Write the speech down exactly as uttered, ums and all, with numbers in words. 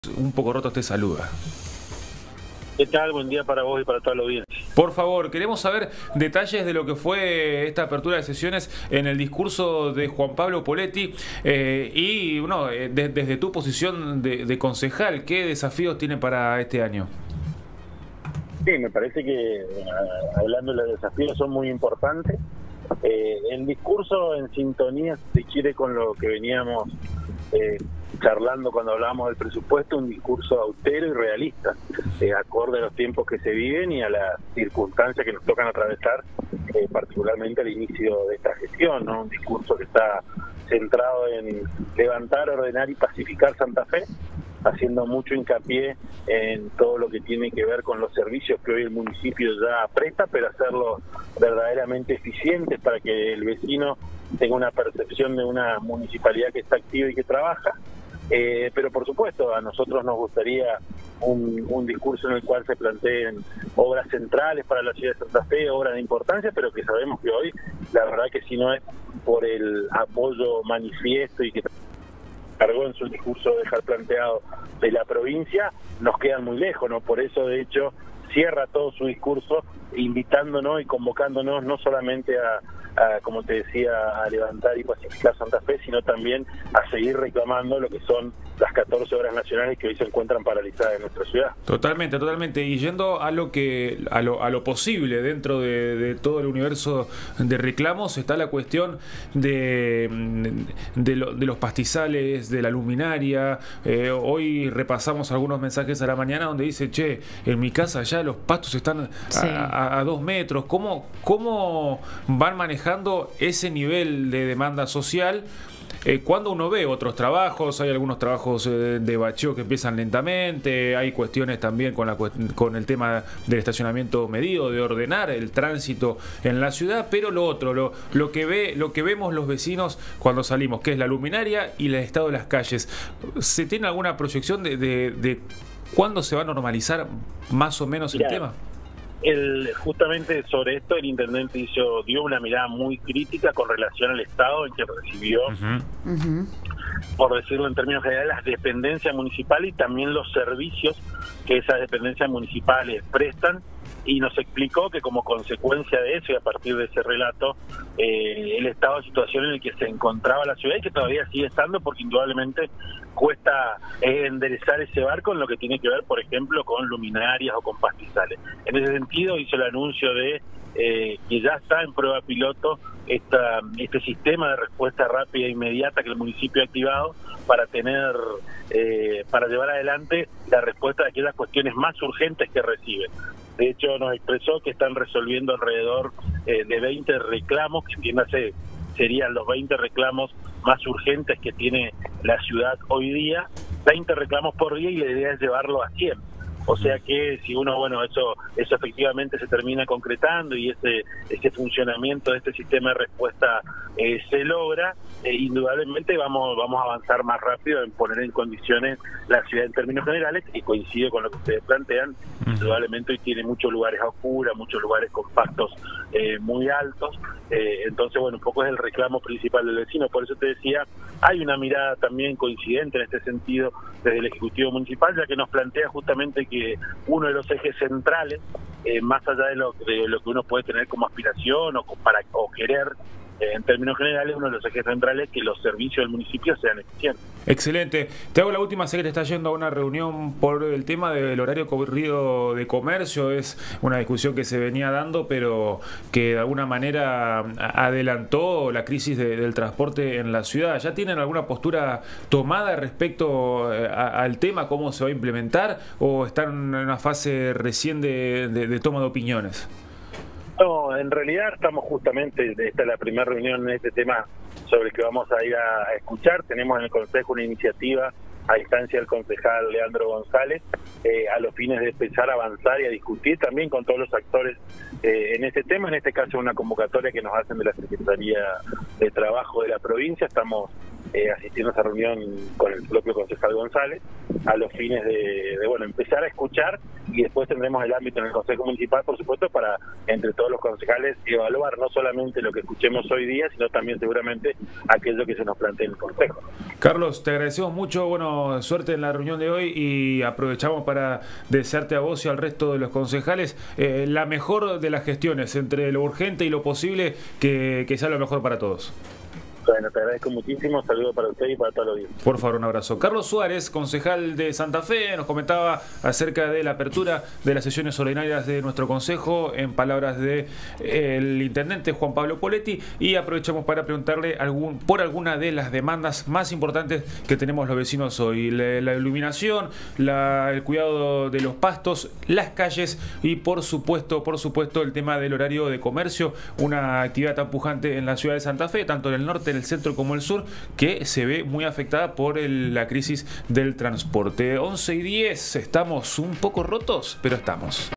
Un poco roto te saluda. ¿Qué tal? Buen día para vos y para toda la audiencia. Por favor, queremos saber detalles de lo que fue esta apertura de sesiones en el discurso de Juan Pablo Poletti eh, y bueno, de, desde tu posición de, de concejal, ¿qué desafíos tiene para este año? Sí, me parece que hablando de los desafíos son muy importantes. Eh, el discurso en sintonía, si quiere, con lo que veníamos eh, charlando cuando hablábamos del presupuesto, un discurso austero y realista, eh, acorde a los tiempos que se viven y a las circunstancias que nos tocan atravesar, eh, particularmente al inicio de esta gestión, ¿no? Un discurso que está centrado en levantar, ordenar y pacificar Santa Fe, haciendo mucho hincapié en todo lo que tiene que ver con los servicios que hoy el municipio ya presta, pero hacerlos verdaderamente eficientes para que el vecino tenga una percepción de una municipalidad que está activa y que trabaja. Eh, pero por supuesto, a nosotros nos gustaría un, un discurso en el cual se planteen obras centrales para la ciudad de Santa Fe, obras de importancia, pero que sabemos que hoy, la verdad que si no es por el apoyo manifiesto y que cargó en su discurso dejar planteado de la provincia, nos quedan muy lejos, ¿no? Por eso, de hecho, cierra todo su discurso invitándonos y convocándonos no solamente a, a, como te decía, a levantar y pacificar Santa Fe, sino también a seguir reclamando lo que son las catorce obras nacionales que hoy se encuentran paralizadas en nuestra ciudad. Totalmente, totalmente. Y yendo a lo que a lo, a lo posible dentro de, de todo el universo de reclamos, está la cuestión de, de, lo, de los pastizales, de la luminaria. Eh, hoy repasamos algunos mensajes a la mañana donde dice, che, en mi casa ya los pastos están sí. a, a, a dos metros. ¿Cómo, cómo van manejando ese nivel de demanda social? Eh, cuando uno ve otros trabajos, hay algunos trabajos eh, de bacheo que empiezan lentamente, hay cuestiones también con, la, con el tema del estacionamiento medido, de ordenar el tránsito en la ciudad, pero lo otro, lo, lo, que ve, lo que vemos los vecinos cuando salimos, que es la luminaria y el estado de las calles. ¿Se tiene alguna proyección de, de, de cuándo se va a normalizar más o menos el Mirá. tema? El, justamente sobre esto el intendente hizo, dio una mirada muy crítica con relación al estado en que recibió, uh-huh. Uh-huh. por decirlo en términos generales, las dependencias municipales y también los servicios que esas dependencias municipales prestan, y nos explicó que como consecuencia de eso y a partir de ese relato, eh, el estado de situación en el que se encontraba la ciudad y que todavía sigue estando, porque indudablemente cuesta eh, enderezar ese barco en lo que tiene que ver, por ejemplo, con luminarias o con pastizales. En ese sentido hizo el anuncio de eh, que ya está en prueba piloto esta, este sistema de respuesta rápida e inmediata que el municipio ha activado para tener, eh, para llevar adelante la respuesta de aquellas cuestiones más urgentes que reciben. De hecho, nos expresó que están resolviendo alrededor eh, de veinte reclamos, que entiéndase, serían los veinte reclamos más urgentes que tiene la ciudad hoy día, veinte reclamos por día, y la idea es llevarlo a cien. O sea que si uno, bueno, eso eso efectivamente se termina concretando y ese ese funcionamiento de este sistema de respuesta eh, se logra, eh, indudablemente vamos vamos a avanzar más rápido en poner en condiciones la ciudad en términos generales, y coincide con lo que ustedes plantean. Indudablemente hoy tiene muchos lugares a oscuras, muchos lugares con pastos eh, muy altos, eh, entonces bueno, un poco es el reclamo principal del vecino. Por eso te decía, hay una mirada también coincidente en este sentido desde el Ejecutivo Municipal, ya que nos plantea justamente que uno de los ejes centrales, eh, más allá de lo, de lo que uno puede tener como aspiración o, para, o querer, eh, en términos generales, uno de los ejes centrales es que los servicios del municipio sean eficientes. Excelente. Te hago la última, sé que te está yendo a una reunión por el tema del horario corrido de comercio. Es una discusión que se venía dando, pero que de alguna manera adelantó la crisis de, del transporte en la ciudad. ¿Ya tienen alguna postura tomada respecto a, al tema, cómo se va a implementar, o están en una fase recién de, de, de toma de opiniones? No, en realidad estamos justamente, esta es la primera reunión en este tema sobre el que vamos a ir a, a escuchar. Tenemos en el Consejo una iniciativa a instancia del concejal Leandro González, eh, a los fines de empezar a avanzar y a discutir también con todos los actores eh, en este tema. En este caso una convocatoria que nos hacen de la Secretaría de Trabajo de la provincia. Estamos eh, asistiendo a esa reunión con el propio concejal González, a los fines de, de, bueno, empezar a escuchar, y después tendremos el ámbito en el Consejo Municipal, por supuesto, para entre todos los concejales evaluar no solamente lo que escuchemos hoy día, sino también seguramente aquello que se nos plantea en el Consejo. Carlos, te agradecemos mucho, bueno, suerte en la reunión de hoy, y aprovechamos para desearte a vos y al resto de los concejales eh, la mejor de las gestiones, entre lo urgente y lo posible, que, que sea lo mejor para todos. Bueno, te agradezco muchísimo, saludos para usted y para todos los días. Por favor, un abrazo. Carlos Suárez, concejal de Santa Fe, nos comentaba acerca de la apertura de las sesiones ordinarias de nuestro consejo, en palabras del de intendente Juan Pablo Poletti, y aprovechamos para preguntarle algún, por alguna de las demandas más importantes que tenemos los vecinos hoy: la, la iluminación, la, el cuidado de los pastos, las calles y por supuesto, por supuesto el tema del horario de comercio, una actividad tan pujante en la ciudad de Santa Fe, tanto en el norte, en el centro como el sur, que se ve muy afectada por el, la crisis del transporte. once y diez, estamos un poco rotos, pero estamos.